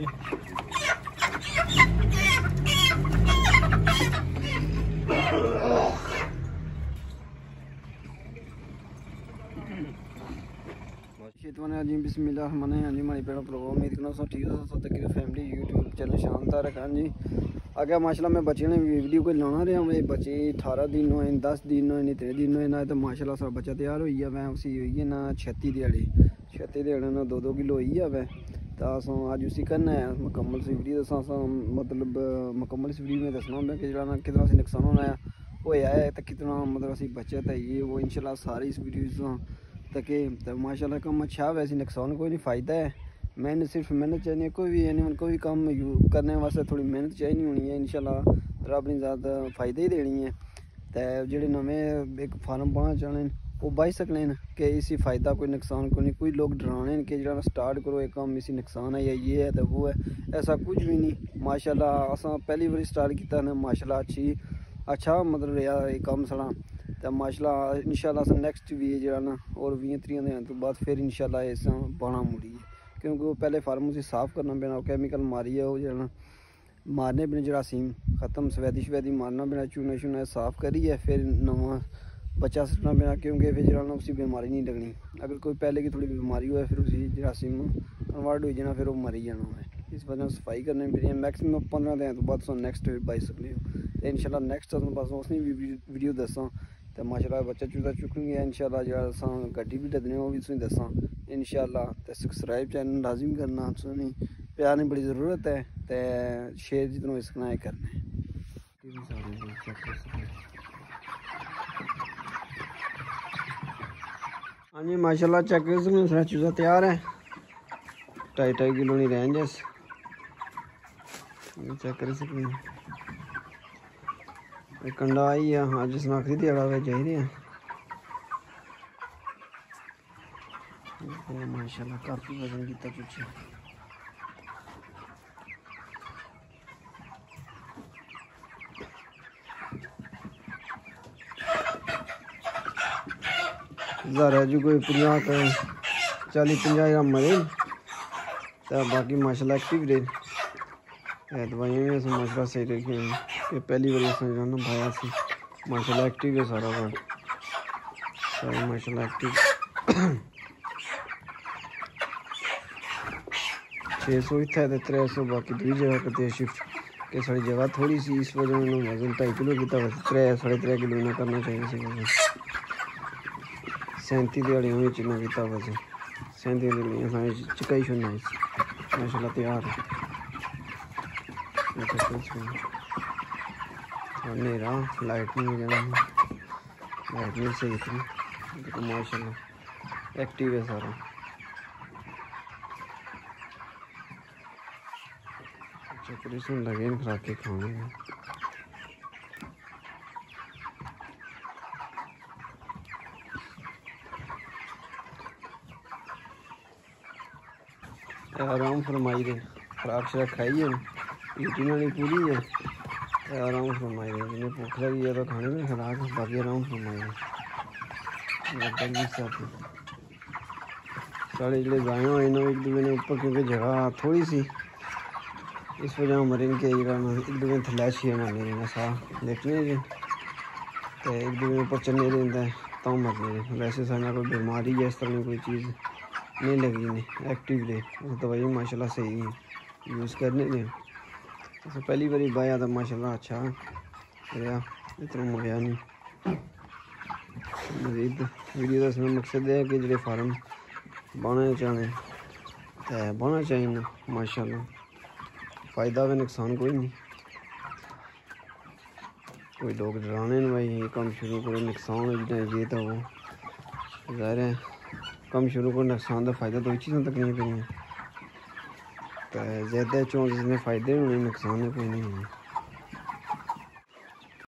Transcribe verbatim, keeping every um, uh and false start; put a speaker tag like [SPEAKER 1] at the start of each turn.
[SPEAKER 1] जी बिस्मिल्लाहिर्रहमानिर्रहीम। हाँ जी हमारी पेड़ प्रोग्राम उम्मीद करना सब ठीक है। तक फैमिली यूट्यूब चैनल शानदार है। हाँ जी आगे माशाल्लाह मैं बच्चे ने वीडियो कोई लाना रहा मैं बच्चे अठारह दिन होए दस दिन होए तेरह दिन होए ना तो माशाल्लाह सा बच्चा तैयार हो गया मैं उसी हुई है ना छत्ती दिहाड़ी छत्ती दिहाड़ी ना दो दो किलो होई है वै तो अस अज उसी करना है मुकम्मल सी वीडियो दसा मतलब मुकम्मल सी वीडियो में दसना मैं कि जरा कितना सी नुकसान होना है होया है तो कितना मतलब असी बचत है ये वो इंशाल्लाह सारी इस वीडियो तक तो माशाल्लाह कम अच्छा वैसे नुकसान कोई नहीं फ़ायदा है। मेहनत सिर्फ मेहनत चाहिए कोई भी यानी कोई काम करने वास्ते थोड़ी मेहनत चाहिए होनी है इंशाल्लाह रब ने ज़्यादा फ़ायदे ही देनी है। तो जेडे नवें एक फार्म पाना चाहने वो बाई सकने कि इसी फ़ायदा कोई नुकसान को नहीं। कोई लोग डराने कि जो स्टार्ट करो एक काम इसी नुकसान है या ये है तो वो है ऐसा कुछ भी नहीं। माशाल्लाह असा पहली बार स्टार्ट किया ना माशाल्लाह अच्छी अच्छा मतलब रहा ये काम साढ़ा तो माशाल्लाह इंशाल्लाह नैक्सट भी जो ना और भी त्रीह दिन तो बाद फिर इंशाल्लाह इस बाना मुड़ी है क्योंकि वो पहले फार्म उसे साफ करना पैना कैमिकल मारिए वो जो मारने पैने जरासीम खत्म सवैदी शवैदी मारना पैना चूना चूना साफ करिए फिर नवा बच्चा सटना पैना क्योंकि फिर जो उसी बीमारी नहीं लगनी। अगर कोई पहले की थोड़ी बीमारी हो फिर उसी जरासीम कन्वर्ट हो जाना फिर वो मरी जाना है। इस वजह सफाई करनी पैनी मैक्सिमम पंद्रह दिन तो बाद नैक्सट बाई सकते हो तो इंशाल्लाह नैक्सट बस उसने भी वीडियो दसा तो माशाल्लाह बच्चा चूचा चुकूंगे इंशाल्लाह जो गड्डी भी लदने वो भी तुम दसा इंशाल्लाह। तो सबसक्राइब चैनल लाजिम करना सुनी प्यार की बड़ी ज़रूरत है तो शेयर जितना हो सकना है करना है। हाँ जी माशाल्लाह चेक कर सकते सारा चूज़ा तैयार है ढाई ढाई किलो की रेंज है चेक कर सकते कंडा आई है हाँ जिस आखिरी दिहाड़ा वे चाहिए हैं माशाल्लाह काफ़ी वजन किया पिछे ज़ारा जी कोई पंजाह तो चाली पंजाह ग्राम मरे तो बाकी माशाल्लाह एक्टिव रहे दवाइयाँ भी माशाल्लाह सही रखी कि पहली बार असं जो भाया से माशाल्लाह एक्टिव है सारा वर्ड सारा माशाल्लाह एक्टिव छे सौ इतना है त्रै सौ बाकी दूसरी जगह करते शिफ्ट कि सारी जगह थोड़ी सी इस वजह वजन ढाई किलो किया त्रै साढ़े त्रै किलो इना करना चाहिए सी वजन सैंती दिहाड़ियों में इन्ना किया वजन सैंती दिहाड़ियाँ चुकाई छोड़ना माशाल्लाह तैयार है अंधेरा लाइट नहीं जाना लाइट नहीं सही थी माशाल्लाह एक्टिव है सारा चक्कर से लगे खा के खाने आराम फरमाई दे खराक शराक खाई है यूटी नहीं पूरी है आराम फरमाई दे जिन्हें भुख लगी है तो खाने में खराक बाकी आराम फरमाई दे साढ़े जो गाय हुए ना एक दूसरे ने ऊपर क्योंकि जगह थोड़ी सी इस वजह मरीन के एक दूसरे थलैश ही मारने रहना सा देखने जी तो एक दूसरे ऊपर चलने रहता है तो मरने वैसे सारा कोई बीमारी है इस तरह कोई चीज़ नहीं लगी नहीं एक्टिव रहे दवाई माशाल्लाह सही यूज़ करने ने तो पहली बारी बाया था माशाल्लाह अच्छा रहा इतना मजा नहीं मजीद वीडियो दसने मकसद है कि जो फार्म बनाना चाहने तो बनाना चाहिए माशाल्लाह फ़ायदा भी नुकसान कोई नहीं। कोई लोग डराने भाई ये काम शुरू करो नुकसान हो ये तो वो ज़ाहिर है कम शुरू को नुकसान का फ़ायदा दो चीज़ों तक नहीं पेनियां तो ज़्यादा चौं जिसने फ़ायदे होने नुकसान कोई नहीं होने।